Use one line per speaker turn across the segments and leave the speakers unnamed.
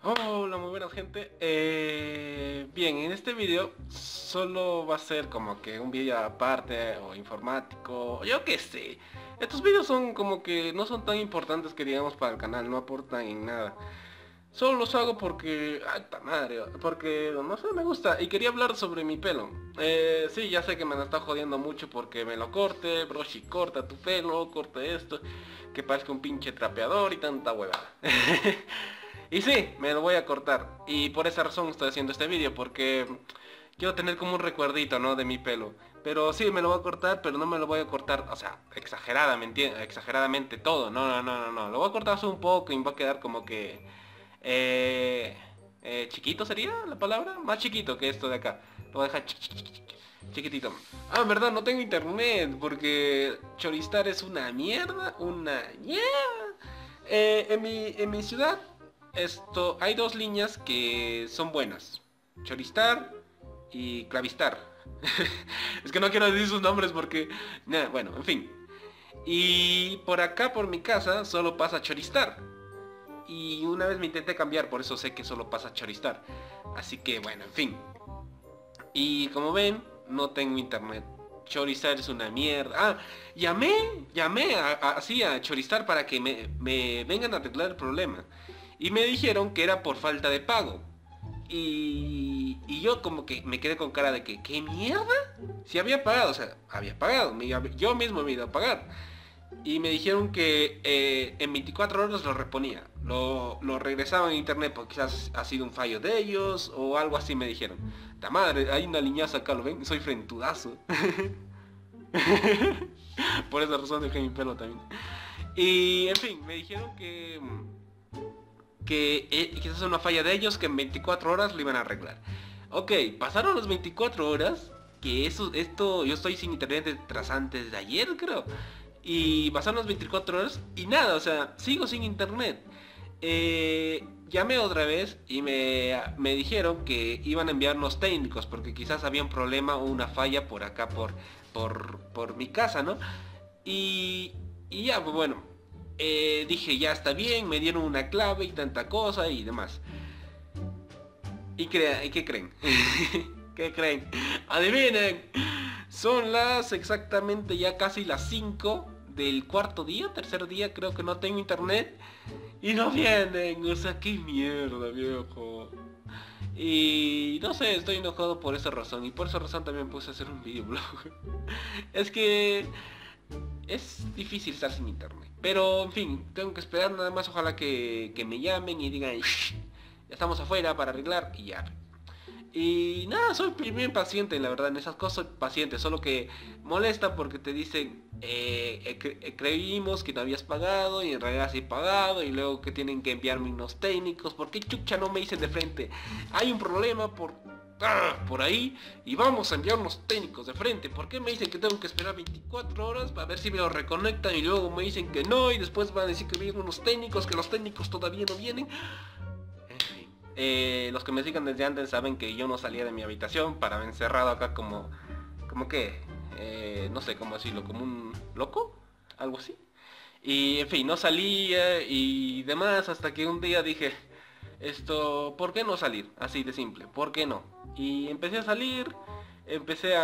Hola, muy buenas gente. Bien, en este vídeo solo va a ser como que un vídeo aparte o informático, yo qué sé. Estos vídeos son como que no son tan importantes que digamos para el canal, no aportan en nada. Solo los hago porque, ay, ta madre, porque no sé, me gusta. Y quería hablar sobre mi pelo. Sí, ya sé que me la está jodiendo mucho porque me lo corte, broshi, corta tu pelo, corta esto, que parezca un pinche trapeador y tanta huevada. Y sí, me lo voy a cortar. Y por esa razón estoy haciendo este vídeo, porque quiero tener como un recuerdito, ¿no? De mi pelo. Pero sí, me lo voy a cortar, pero no me lo voy a cortar, o sea, exageradamente todo. No, no, no, no, no. Lo voy a cortar solo un poco y va a quedar como que... Eh, chiquito sería la palabra. Más chiquito que esto de acá. Lo voy a dejar chiquitito. Ah, en verdad, no tengo internet porque Choristar es una mierda. Una mierda. En mi ciudad hay dos líneas que son buenas. Choristar y Clavistar. Es que no quiero decir sus nombres porque... bueno, en fin. Y por acá, por mi casa, solo pasa Choristar. Y una vez me intenté cambiar, por eso sé que solo pasa Choristar. Así que bueno, en fin. Y como ven, no tengo internet. Choristar es una mierda. Ah, llamé así a Choristar para que me vengan a arreglar el problema. Y me dijeron que era por falta de pago. Y yo como que me quedé con cara de que, ¿qué mierda? Si había pagado, o sea, había pagado. Yo mismo me iba a pagar. Y me dijeron que en 24 horas lo reponía. Lo regresaban a internet porque quizás ha sido un fallo de ellos o algo así me dijeron. Ta madre, hay una liñaza acá, ¿lo ven? Soy frentudazo. Por esa razón dejé mi pelo también. Y en fin, me dijeron que quizás es una falla de ellos, que en 24 horas lo iban a arreglar. Ok, pasaron las 24 horas, que esto, yo estoy sin internet tras antes de ayer creo. Y pasaron las 24 horas y nada, o sea, sigo sin internet. Llamé otra vez y me dijeron que iban a enviarnos técnicos porque quizás había un problema o una falla por acá, por mi casa, ¿no? Y, y ya, pues bueno, dije ya está bien, me dieron una clave y tanta cosa y demás. ¿Y qué creen? ¿Qué creen? Adivinen. Son las exactamente ya casi las 5 del cuarto día, tercer día, creo que no tengo internet. Y no vienen, o sea, qué mierda, viejo. Y no sé, estoy enojado por esa razón. Y por esa razón también puse a hacer un videoblog. Es que es difícil estar sin internet. Pero, en fin, tengo que esperar nada más. Ojalá que me llamen y digan, "Shh, ya estamos afuera para arreglar", y ya. Y nada, soy bien paciente, la verdad, en esas cosas soy paciente, solo que molesta porque te dicen, creímos que no habías pagado y en realidad sí he pagado y luego que tienen que enviarme unos técnicos, ¿por qué chucha no me dicen de frente? Hay un problema por ahí y vamos a enviar unos técnicos de frente. ¿Por qué me dicen que tengo que esperar 24 horas para ver si me lo reconectan y luego me dicen que no y después van a decir que vienen unos técnicos, que los técnicos todavía no vienen? En fin. Los que me sigan desde antes saben que yo no salía de mi habitación para encerrado acá como que, no sé cómo decirlo, como un loco, algo así. Y en fin, no salía y demás hasta que un día dije, ¿por qué no salir? Así de simple, ¿por qué no? Y empecé a salir, empecé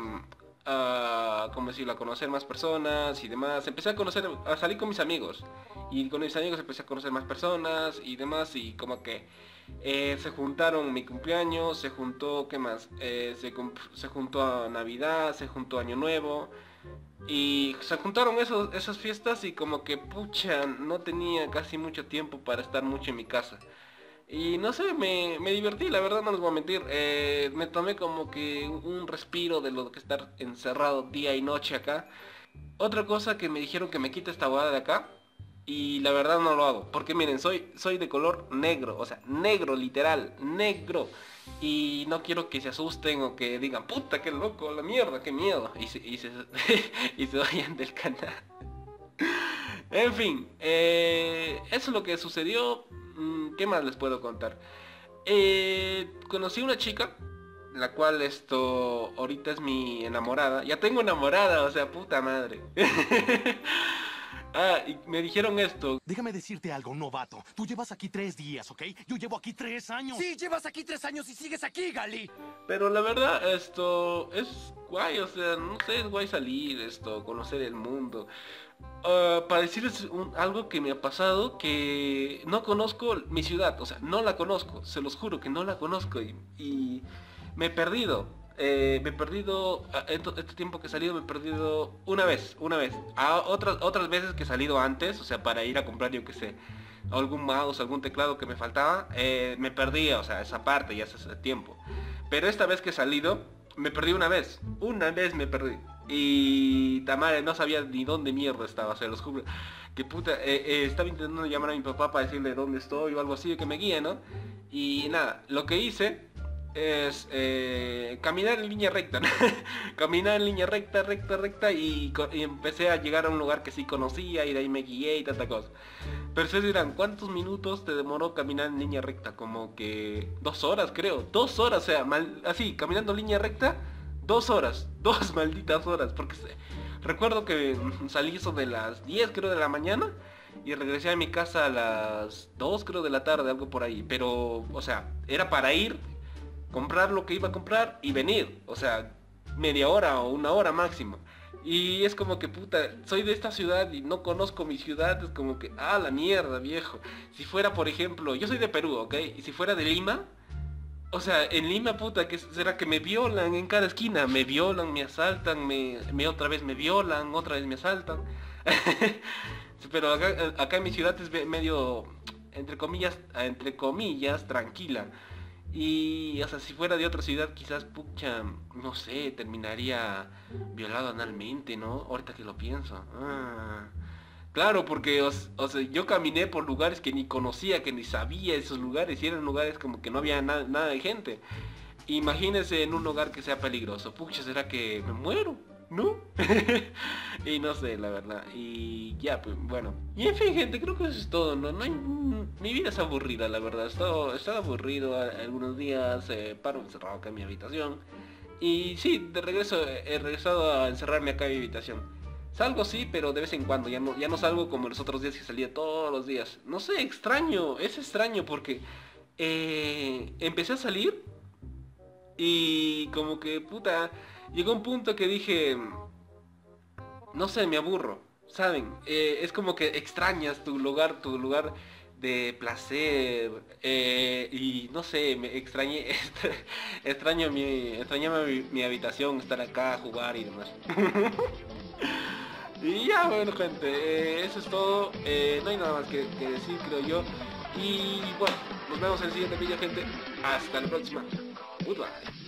¿cómo decirlo? A conocer más personas y demás. Empecé a salir con mis amigos. Y con mis amigos empecé a conocer más personas y demás. Y como que se juntaron mi cumpleaños, se juntó, ¿qué más? Se juntó a Navidad, se juntó Año Nuevo. Y se juntaron esas fiestas y como que pucha, no tenía casi mucho tiempo para estar mucho en mi casa. Y no sé, me divertí, la verdad no les voy a mentir. Me tomé como que un respiro de lo que estar encerrado día y noche acá. Otra cosa que me dijeron que me quite esta boda de acá. Y la verdad no lo hago. Porque miren, soy de color negro. O sea, negro, literal, negro. Y no quiero que se asusten o que digan, puta, qué loco, la mierda, qué miedo. Y se vayan del canal. En fin, eso es lo que sucedió. ¿Qué más les puedo contar? Conocí una chica, la cual ahorita es mi enamorada. Ya tengo enamorada, o sea, puta madre. Ah, y me dijeron esto.
Déjame decirte algo, novato. Tú llevas aquí 3 días, ¿ok? Yo llevo aquí 3 años.
Sí, llevas aquí 3 años y sigues aquí, Gali.
Pero la verdad, esto es guay, o sea, no sé, es guay salir, conocer el mundo. Para decirles algo que me ha pasado, que no conozco mi ciudad, o sea, no la conozco, se los juro que no la conozco y me he perdido. Este tiempo que he salido me he perdido una vez. Otras veces que he salido antes, o sea, para ir a comprar, yo qué sé, algún mouse, algún teclado que me faltaba, me perdía, o sea, esa parte ya hace tiempo. Pero esta vez que he salido, me perdí una vez me perdí. Y Tamara no sabía ni dónde mierda estaba, se los juro. Que puta, estaba intentando llamar a mi papá para decirle dónde estoy o algo así, que me guíe, ¿no? Y nada, lo que hice es caminar en línea recta, ¿no? Caminar en línea recta, recta y empecé a llegar a un lugar que sí conocía y de ahí me guié y tanta cosa. Pero ustedes dirán, ¿cuántos minutos te demoró caminar en línea recta? Como que 2 horas, creo. 2 horas, o sea, así, caminando en línea recta, 2 horas, 2 malditas horas, porque recuerdo que salí eso de las 10, creo, de la mañana y regresé a mi casa a las 2, creo, de la tarde, algo por ahí. Pero, o sea, era para ir, comprar lo que iba a comprar y venir, o sea, media hora o una hora máximo. Y es como que puta, soy de esta ciudad y no conozco mi ciudad, es como que, ah, la mierda, viejo. Si fuera, por ejemplo, yo soy de Perú, ¿ok? Y si fuera de Lima, o sea, en Lima, puta, ¿qué será? Que me violan en cada esquina, me violan, me asaltan, otra vez me violan, otra vez me asaltan. Pero acá en mi ciudad es medio, entre comillas, tranquila. Y, o sea, si fuera de otra ciudad, quizás, pucha, no sé, terminaría violado analmente, ¿no? Ahorita que lo pienso. Claro, porque, o sea, yo caminé por lugares que ni conocía, que ni sabía esos lugares, y eran lugares como que no había nada de gente. Imagínense en un lugar que sea peligroso. Pucha, ¿será que me muero? ¿No? Y no sé, la verdad. Y ya, pues, bueno. Y en fin, gente, creo que eso es todo, ¿no? Mi vida es aburrida, la verdad. Estaba aburrido algunos días, paro encerrado acá en mi habitación. Y sí, de regreso, he regresado a encerrarme acá en mi habitación. Salgo sí, pero de vez en cuando. Ya no salgo como los otros días que salía todos los días. No sé, extraño. Es extraño porque empecé a salir y como que, puta, llegó un punto que dije, no sé, me aburro, ¿saben? Es como que extrañas tu lugar de placer, y no sé, me extrañé, extrañaba mi habitación, estar acá, jugar y demás. Y ya, bueno, gente, eso es todo, no hay nada más que decir, creo yo. Y bueno, nos vemos en el siguiente vídeo, gente. Hasta la próxima. Goodbye.